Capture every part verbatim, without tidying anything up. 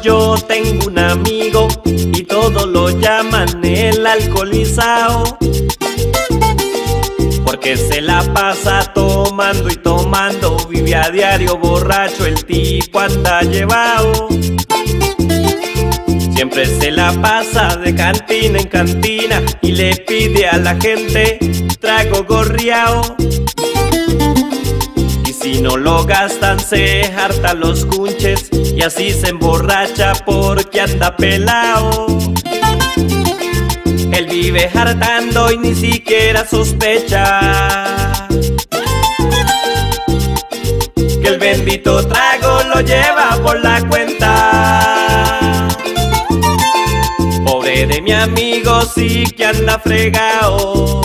yo tengo un amigo y todos lo llaman el alcoholizao, porque se la pasa tomando y tomando, vive a diario borracho, el tipo anda llevado. Siempre se la pasa de cantina en cantina y le pide a la gente trago gorriao. Y si no lo gastan se harta los cunches y así se emborracha porque anda pelao. Él vive hartando y ni siquiera sospecha que el bendito trago lo lleva por la cuenta. Pobre de mi amigo, sí que anda fregao,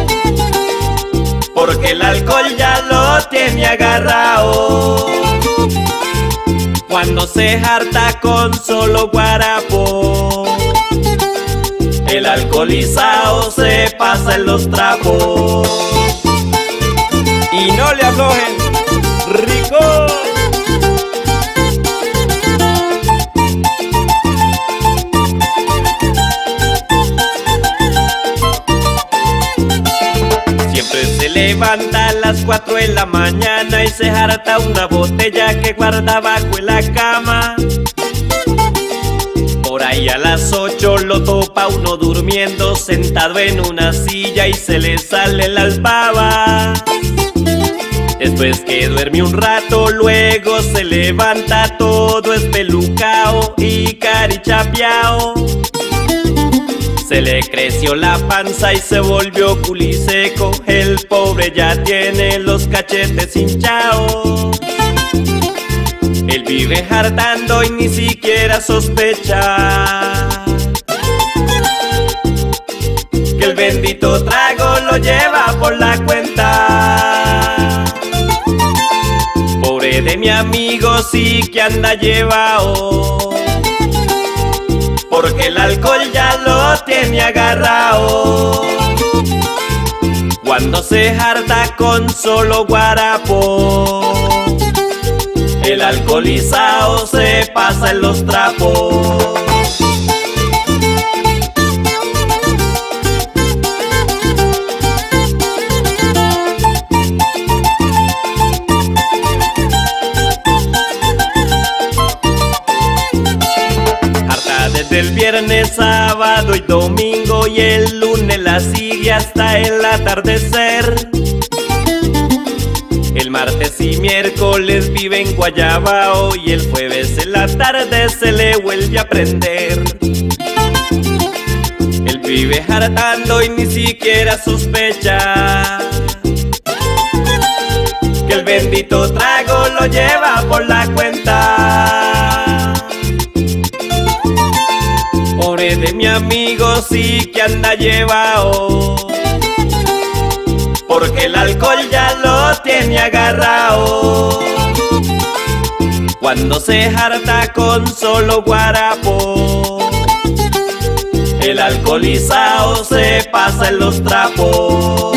porque el alcohol ya lo tiene agarrao. Cuando se harta con solo guarapo, el alcoholizao se pasa en los trapos. Y no le aflojen, rico. Siempre se levanta a las cuatro de la mañana y se harta una botella que guarda bajo en la cama. Por ahí a las ocho lo topa uno durmiendo sentado en una silla y se le sale las babas. Después que duerme un rato, luego se levanta todo espelucao y carichapiao. Se le creció la panza y se volvió culiseco, el pobre ya tiene los cachetes hinchaos. Él vive hartando y ni siquiera sospecha que el bendito trago lo lleva por la cuenta. Pobre de mi amigo, sí que anda llevao, porque el alcohol ya lo tiene agarrao. Cuando se harta con solo guarapo, el alcoholizao se pasa en los trapos. Harta desde el viernes, sábado y domingo, y el lunes la sigue hasta el atardecer. El martes y miércoles vive en Guayabao y el jueves en la tarde se le vuelve a prender. Él vive hartando y ni siquiera sospecha que el bendito trago lo lleva por la cuenta. Pobre de mi amigo, sí que anda llevao, porque el alcohol ya lo tiene agarrao. Cuando se harta con solo guarapo, el alcoholizao se pasa en los trapos.